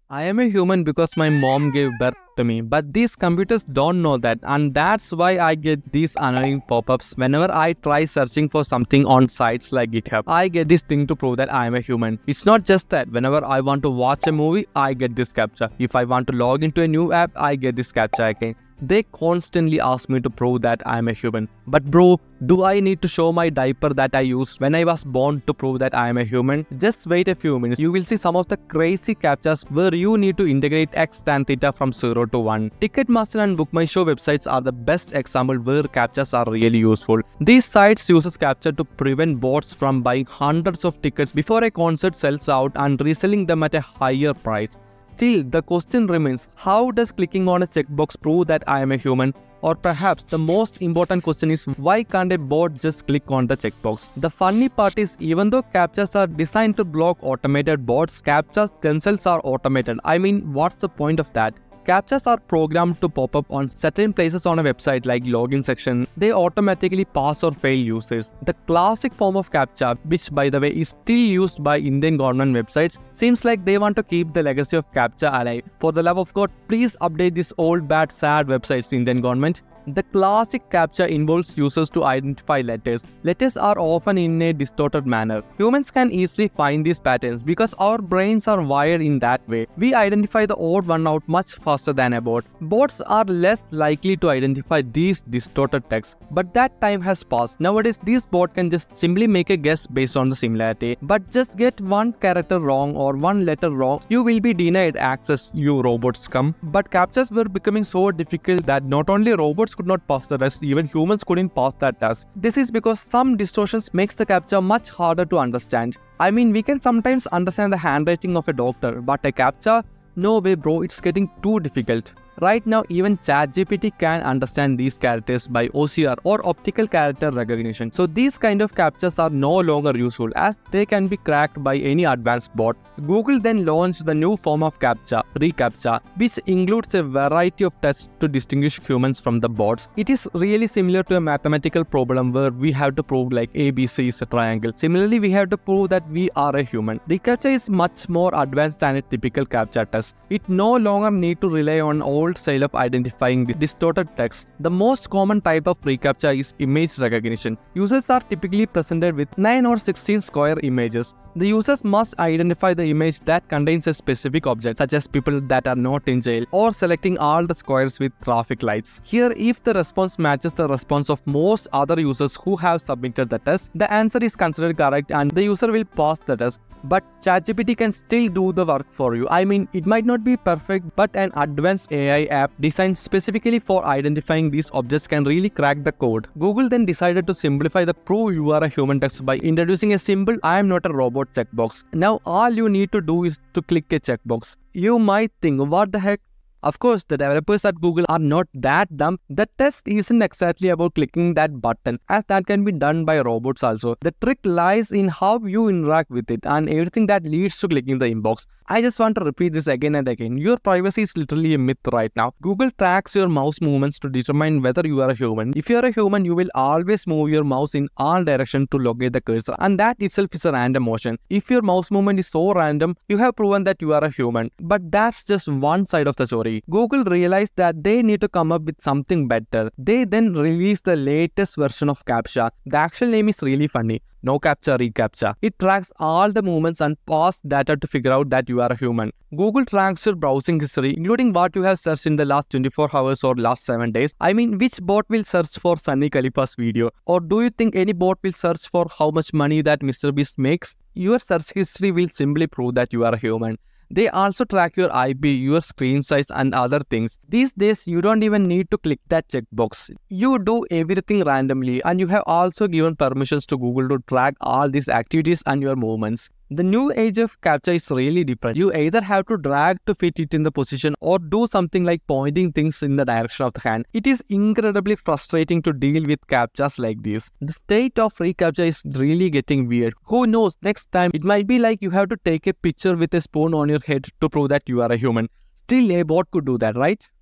I am a human because my mom gave birth to me, but these computers don't know that, and that's why I get these annoying pop-ups whenever I try searching for something on sites like GitHub. I get this thing to prove that I am a human. It's not just that. Whenever I want to watch a movie, I get this captcha. If I want to log into a new app, I get this captcha again. They constantly ask me to prove that I am a human. But bro, do I need to show my diaper that I used when I was born to prove that I am a human? Just wait a few minutes. You will see some of the crazy captchas where you need to integrate x tan theta from 0 to 1. Ticketmaster and Book My Show websites are the best example where captchas are really useful. These sites uses captcha to prevent bots from buying hundreds of tickets before a concert sells out and reselling them at a higher price. Still, the question remains, how does clicking on a checkbox prove that I am a human? Or perhaps the most important question is, why can't a bot just click on the checkbox? The funny part is, even though captchas are designed to block automated bots, captchas themselves are automated. I mean, what's the point of that? Captchas are programmed to pop up on certain places on a website like login section. They automatically pass or fail users. The classic form of captcha, which by the way is still used by Indian government websites, seems like they want to keep the legacy of captcha alive. For the love of God, please update this old bad sad websites, Indian government. The classic captcha involves users to identify letters. Letters are often in a distorted manner. Humans can easily find these patterns because our brains are wired in that way. We identify the odd one out much faster than a bot. Bots are less likely to identify these distorted texts, but that time has passed. Nowadays, this bot can just simply make a guess based on the similarity, but just get one character wrong or one letter wrong, you will be denied access, you robots scum. But captchas were becoming so difficult that not only robots could not pass the test, even humans couldn't pass that test. This is because some distortions makes the captcha much harder to understand. I mean, we can sometimes understand the handwriting of a doctor, but a captcha? No way bro, it's getting too difficult. Right now, even ChatGPT can understand these characters by OCR or optical character recognition. So these kind of captchas are no longer useful as they can be cracked by any advanced bot. Google then launched the new form of captcha, reCAPTCHA, which includes a variety of tests to distinguish humans from the bots. It is really similar to a mathematical problem where we have to prove like ABC is a triangle. Similarly, we have to prove that we are a human. reCAPTCHA is much more advanced than a typical captcha test. It no longer need to rely on old style of identifying the distorted text. The most common type of reCAPTCHA is image recognition. Users are typically presented with 9 or 16 square images. The users must identify the image that contains a specific object, such as people that are not in jail, or selecting all the squares with traffic lights. Here, if the response matches the response of most other users who have submitted the test, the answer is considered correct and the user will pass the test. But ChatGPT can still do the work for you. I mean, it might not be perfect, but an advanced AI app designed specifically for identifying these objects can really crack the code. Google then decided to simplify the prove you are a human text by introducing a simple I am not a robot checkbox. Now all you need to do is to click a checkbox. You might think, what the heck? Of course, the developers at Google are not that dumb. The test isn't exactly about clicking that button, as that can be done by robots also. The trick lies in how you interact with it and everything that leads to clicking the inbox. I just want to repeat this again and again. Your privacy is literally a myth right now. Google tracks your mouse movements to determine whether you are a human. If you are a human, you will always move your mouse in all directions to locate the cursor, and that itself is a random motion. If your mouse movement is so random, you have proven that you are a human. But that's just one side of the story. Google realized that they need to come up with something better. They then released the latest version of CAPTCHA. The actual name is really funny. No captcha, reCAPTCHA. It tracks all the movements and pass data to figure out that you are a human. Google tracks your browsing history, including what you have searched in the last 24 hours or last 7 days. I mean, which bot will search for Sunny Khalifa's video? Or do you think any bot will search for how much money that Mr. Beast makes? Your search history will simply prove that you are a human. They also track your IP, your screen size and other things. These days, you don't even need to click that checkbox. You do everything randomly, and you have also given permissions to Google to track all these activities and your movements. The new age of CAPTCHA is really different. You either have to drag to fit it in the position or do something like pointing things in the direction of the hand. It is incredibly frustrating to deal with CAPTCHAs like this. The state of reCAPTCHA is really getting weird. Who knows, next time it might be like you have to take a picture with a spoon on your head to prove that you are a human. Still, a bot could do that, right?